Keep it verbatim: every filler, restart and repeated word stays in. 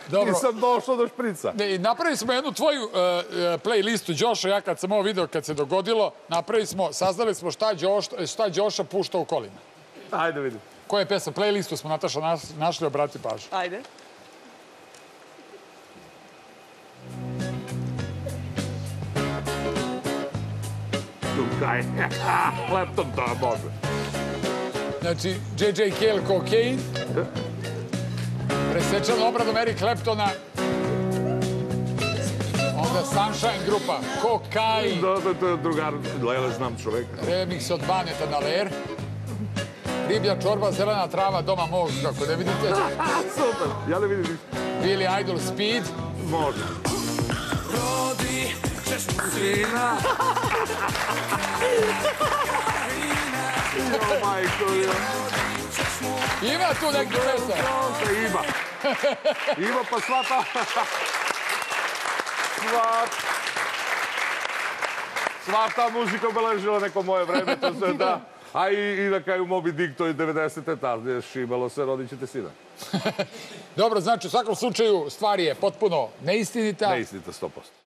Nisam došao do šprica. Napravili smo jednu tvoju playlistu, Đoša, ja kad sam ovo video, kad se dogodilo, napravili smo, saznali smo šta Đoša pušta u kolima. Ajde, vidim. Koja je pesma? Playlistu smo, Nataša, našli, obrati pažnju. Ajde. Tukaj. Clapton, to može. Znači, džej džej Cale, Cocaine. Presečana obradom Eric Claptona. Onda Sunshine grupa, Cocaine. Da, da, to je drugar, Lele, znam čoveka. Remix od Baneta na Ler. Riblja čorba, zelena trava, doma mog, kako ne vidite. Super, ja ne vidim ništa. Billy Idol, Speed. Može. Rodi, ćeš mu sina. Jo, majko, jo. Ima tu neki pesa. Ima. Ima pa sva ta... Sva... Sva ta muzika obeležila neko moje vreme, to se da... A i na kraju Moby Dick, to je devedesete, tada je šibalo se, rodit ćete sina. Dobro, znači u svakom slučaju stvar je potpuno neistinita. Neistinita, sto posto.